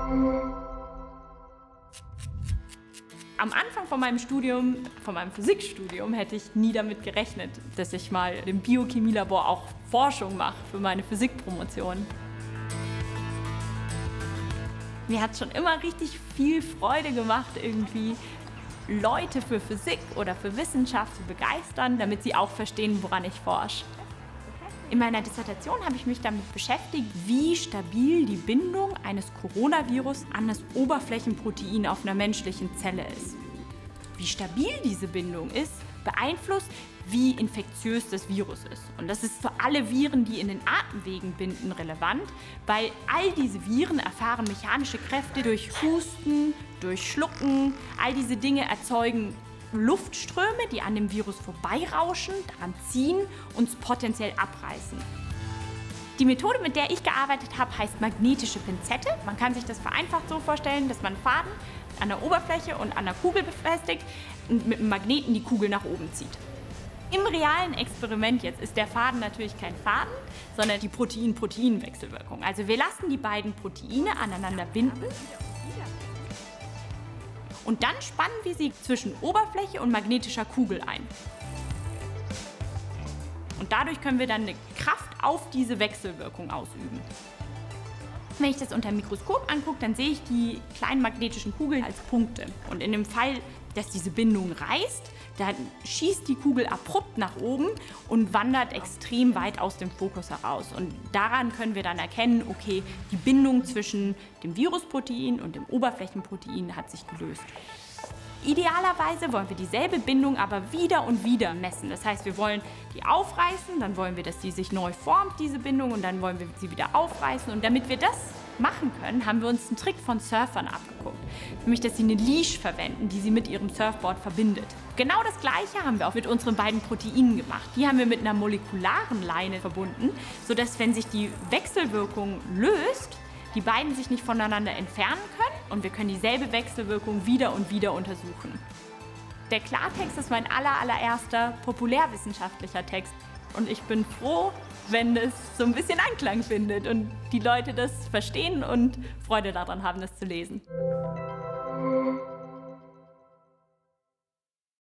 Am Anfang von meinem Studium, von meinem Physikstudium, hätte ich nie damit gerechnet, dass ich mal im Biochemielabor auch Forschung mache für meine Physikpromotion. Mir hat es schon immer richtig viel Freude gemacht, irgendwie Leute für Physik oder für Wissenschaft zu begeistern, damit sie auch verstehen, woran ich forsche. In meiner Dissertation habe ich mich damit beschäftigt, wie stabil die Bindung eines Coronavirus an das Oberflächenprotein auf einer menschlichen Zelle ist. Wie stabil diese Bindung ist, beeinflusst, wie infektiös das Virus ist. Und das ist für alle Viren, die in den Atemwegen binden, relevant, weil all diese Viren erfahren mechanische Kräfte durch Husten, durch Schlucken. All diese Dinge erzeugen Luftströme, die an dem Virus vorbeirauschen, daran ziehen und es potenziell abreißen. Die Methode, mit der ich gearbeitet habe, heißt magnetische Pinzette. Man kann sich das vereinfacht so vorstellen, dass man Faden an der Oberfläche und an der Kugel befestigt und mit einem Magneten die Kugel nach oben zieht. Im realen Experiment jetzt ist der Faden natürlich kein Faden, sondern die Protein-Protein-Wechselwirkung. Also wir lassen die beiden Proteine aneinander binden. Und dann spannen wir sie zwischen Oberfläche und magnetischer Kugel ein. Und dadurch können wir dann eine Kraft auf diese Wechselwirkung ausüben. Wenn ich das unter dem Mikroskop angucke, dann sehe ich die kleinen magnetischen Kugeln als Punkte. Und in dem Fall, dass diese Bindung reißt, dann schießt die Kugel abrupt nach oben und wandert extrem weit aus dem Fokus heraus. Und daran können wir dann erkennen, okay, die Bindung zwischen dem Virusprotein und dem Oberflächenprotein hat sich gelöst. Idealerweise wollen wir dieselbe Bindung aber wieder und wieder messen. Das heißt, wir wollen die aufreißen, dann wollen wir, dass die sich neu formt, diese Bindung, und dann wollen wir sie wieder aufreißen. Und damit wir das machen können, haben wir uns einen Trick von Surfern abgeguckt. Nämlich, dass sie eine Leash verwenden, die sie mit ihrem Surfboard verbindet. Genau das Gleiche haben wir auch mit unseren beiden Proteinen gemacht. Die haben wir mit einer molekularen Leine verbunden, sodass, wenn sich die Wechselwirkung löst, die beiden sich nicht voneinander entfernen können und wir können dieselbe Wechselwirkung wieder und wieder untersuchen. Der Klartext ist mein allererster populärwissenschaftlicher Text und ich bin froh, wenn es so ein bisschen Anklang findet und die Leute das verstehen und Freude daran haben, das zu lesen.